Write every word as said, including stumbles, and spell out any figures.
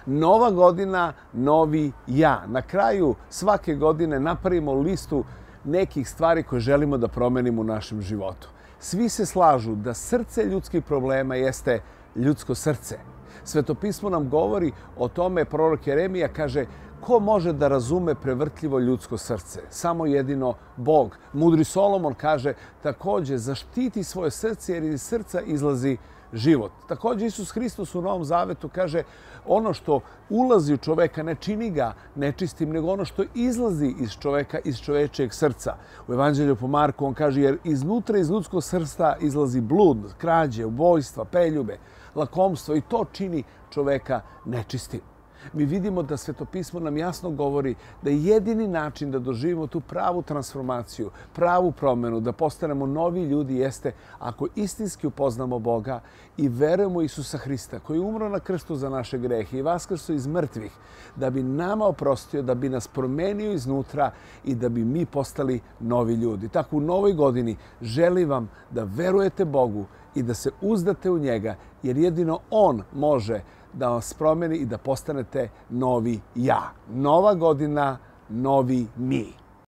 Nova godina, novi ja. Na kraju svake godine napravimo listu nekih stvari koje želimo da promenimo u našem životu. Svi se slažu da srce ljudskih problema jeste ljudsko srce. Svetopismo nam govori o tome, prorok Jeremija kaže, ko može da razume prevrtljivo ljudsko srce? Samo jedino Bog. Mudri Solomon kaže takođe zaštiti svoje srce jer iz srca izlazi život. Takođe Isus Hristos u Novom Zavetu kaže ono što ulazi u čoveka ne čini ga nečistim, nego ono što izlazi iz čoveka, iz čovečijeg srca. U Evanđelju po Marku on kaže jer iznutra iz ljudskog srca izlazi blud, krađe, ubojstva, peljube, lakomstvo i to čini čoveka nečistim. Mi vidimo da Svetopismo nam jasno govori da jedini način da doživimo tu pravu transformaciju, pravu promenu, da postanemo novi ljudi jeste ako istinski upoznamo Boga i verujemo Isusa Hrista koji je umro na krstu za naše grehe i vaskrso iz mrtvih, da bi nama oprostio, da bi nas promenio iznutra i da bi mi postali novi ljudi. Tako u novoj godini želim vam da verujete Bogu i da se uzdate u njega jer jedino On može da vas promeni i da postanete novi ja. Nova godina, novi mi.